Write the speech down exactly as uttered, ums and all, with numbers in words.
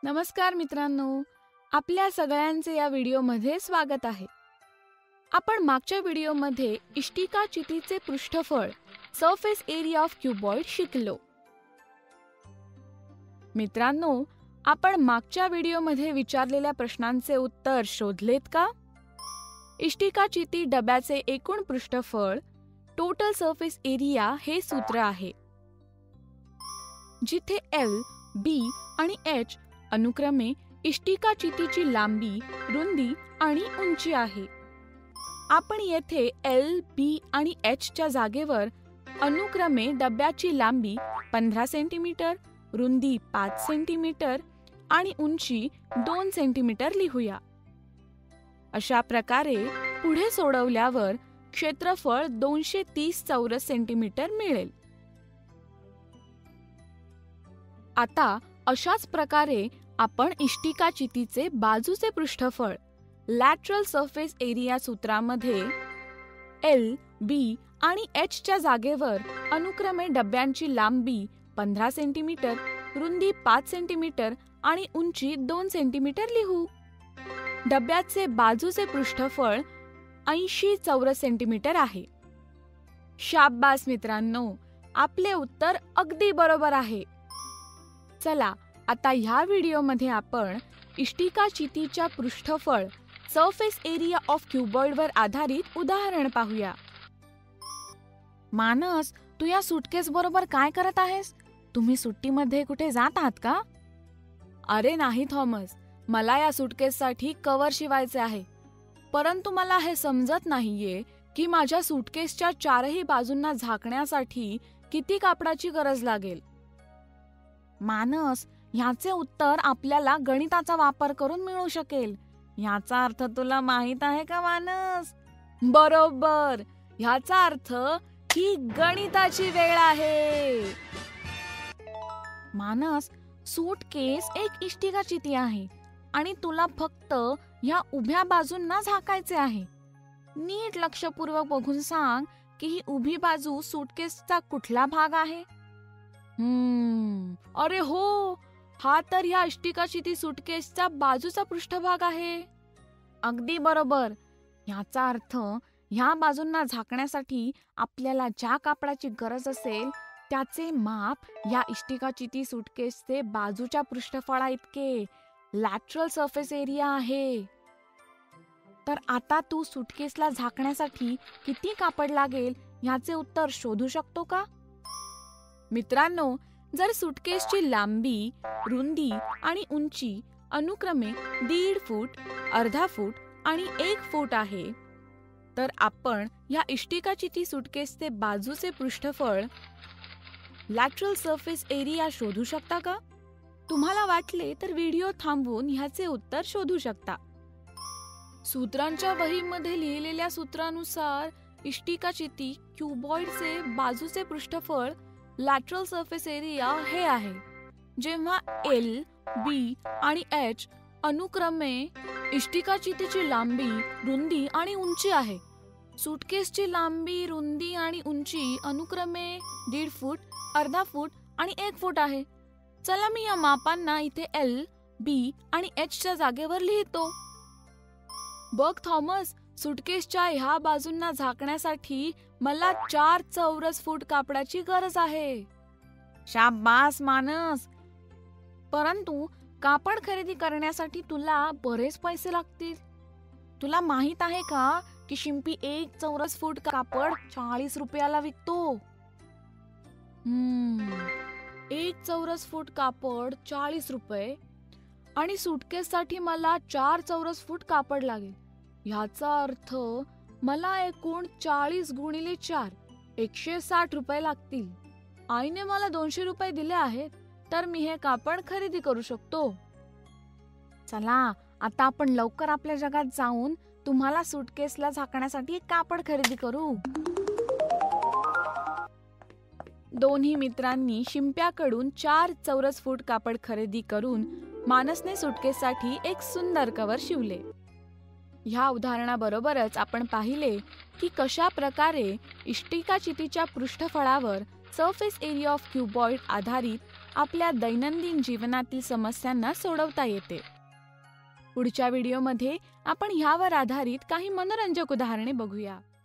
नमस्कार मित्रांनो, आपल्या सगळ्यांचे या व्हिडिओमध्ये स्वागत आहे. आपण मागच्या व्हिडिओमध्ये इष्टिका चितीचे पृष्ठफळ सरफेस एरिया ऑफ क्युबॉइड शिकलो. मित्रांनो, आपण मागच्या व्हिडिओमध्ये विचारलेल्या प्रश्नांचे उत्तर शोधलेत का? इष्टिका चिती डब्याचे एकूण पृष्ठफळ टोटल सरफेस एरिया हे सूत्र आहे, जिथे एल, बी आणि एच अनुक्रमे इष्टिका चितीची लांबी, रुंदी आणि उंची आहे. आपण येथे एल, बी आणि एच च्या जागेवर अनुक्रमे डब्याची लांबी पंधरा सेंटीमीटर, रुंदी पाच सेंटीमीटर आणि उंची दोन सेंटीमीटर लिहूया. अशा प्रकारे पुढे सोडवल्यावर क्षेत्रफळ दोनशे तीस चौरस सेंटीमीटर मिळेल. आता अशाच प्रकारे आपण इष्टिका चितीचे बाजूचे पृष्ठफळ लॅटरल सरफेस एरिया सूत्रामध्ये एल, बी आणि एच च्या जागेवर अनुक्रमे डब्यांची लांबी पंधरा सेंटीमीटर, रुंदी पाच सेंटीमीटर आणि उंची दोन सेंटीमीटर लिहू. डब्याचे बाजूचे पृष्ठफळ ऐंशी चौरस सेंटीमीटर आहे. शाबास मित्रांनो, आपले उत्तर अगदी बरोबर आहे. चला आता ह्या व्हिडिओमध्ये आपण इष्टिका चितीच्या पृष्ठफळ सरफेस एरिया ऑफ क्युबॉइडवर आधारित उदाहरण पाहूया. मानस, तू या सुटकेस बरोबर काय करत आहेस? तुम्ही सुट्टीमध्ये कुठे जात आहात का? अरे नाही थॉमस, मला या सुटकेससाठी कव्हर शिवायचे आहे, परंतु मला हे समजत नाहीये की माझ्या सुटकेसच्या चारही बाजूंना झाकण्यासाठी किती कापडाची गरज लागेल. मानस, ह्याचे उत्तर आपल्याला गणिताचा वापर करून मिळू शकेल. ह्याचा अर्थ तुला माहित आहे का मानस? बरोबर, ह्याचा अर्थ ही गणिताची वेळ आहे. मानस, सूटकेस एक इष्टिका चिती आहे आणि तुला फक्त ह्या उभ्या बाजूंना झाकायचे आहे. नीट लक्षपूर्वक बघून सांग की ही उभी बाजू सूटकेसचा कुठला भाग आहे? हम्म अरे हो, हा तर ह्या इष्टिका चिती सुटकेसचा बाजूचा पृष्ठभाग आहे. अगदी बरोबर. ह्याचा अर्थ ह्या बाजूंना झाकण्यासाठी आपल्याला ज्या कापडाची गरज असेल त्याचे माप या इष्टिका चिती सुटकेसचे बाजूच्या पृष्ठफळा इतके लॅटरल सरफेस एरिया आहे. तर आता तू सुटकेसला झाकण्यासाठी किती कापड लागेल ह्याचे उत्तर शोधू शकतो का? मित्रांनो, जर सुटकेसची लांबी, रुंदी आणि उंची अनुक्रमे दीड फूट, अर्धा फूट आणि एक फूट आहे, तर आपण या इष्टिका चिती सुटकेसचे बाजूचे पृष्ठफळ लॅटरल सरफेस एरिया शोधू शकता का? तुम्हाला वाटले तर व्हिडिओ थांबवून ह्याचे उत्तर शोधू शकता. सूत्रांच्या वहीमध्ये लिहिलेल्या सूत्रानुसार इष्टिका चिती क्युबॉइडचे बाजूचे पृष्ठफळ लॅटरल सरफेस एरिया हे आहे, जेव्हा एल, बी आणि एच अनुक्रमे इष्टिका चितीची लांबी, रुंदी आणि उंची आहे. सुटकेसची लांबी, रुंदी आणि उंची अनुक्रमे दीड फूट, अर्धा फूट आणि एक फूट आहे. चला मी या मापांना इथे एल, बी आणि एच च्या जागेवर लिहितो. बघ थॉमस, सुटकेसच्या ह्या बाजूंना झाकण्यासाठी मला चार चौरस फूट कापडाची गरज आहे. शाबास मानस, परंतु कापड खरेदी करण्यासाठी तुला बरेच पैसे लागतील. तुला माहित आहे का की शिंपी एक चौरस फूट कापड चाळीस रुपयाला विकतो. हम्म एक चौरस फूट कापड चाळीस रुपये आणि सुटकेससाठी मला चार चौरस फूट कापड लागेल. ह्याचा अर्थ मला एकूण चाळीस गुणिले चार एकशे साठ रुपये लागतील. आईने मला दोनशे रुपये दिले आहेत, तर मी हे कापड खरेदी करू शकतो. चला आता आपण लवकर आपल्या जगात जाऊन तुम्हाला सुटकेसला झाकण्यासाठी एक कापड खरेदी करू. दोन्ही मित्रांनी शिंप्याकडून चार चौरस फूट कापड खरेदी करून मानसने सुटकेससाठी एक सुंदर कव्हर शिवले. ह्या उदाहरणाबरोबरच आपण पाहिले की कशा प्रकारे इष्टिका चितीच्या पृष्ठफळावर सरफेस एरिया ऑफ क्युबॉइड आधारित आपल्या दैनंदिन जीवनातील समस्यांना सोडवता येते. पुढच्या व्हिडिओमध्ये आपण ह्यावर आधारित काही मनोरंजक उदाहरणे बघूया.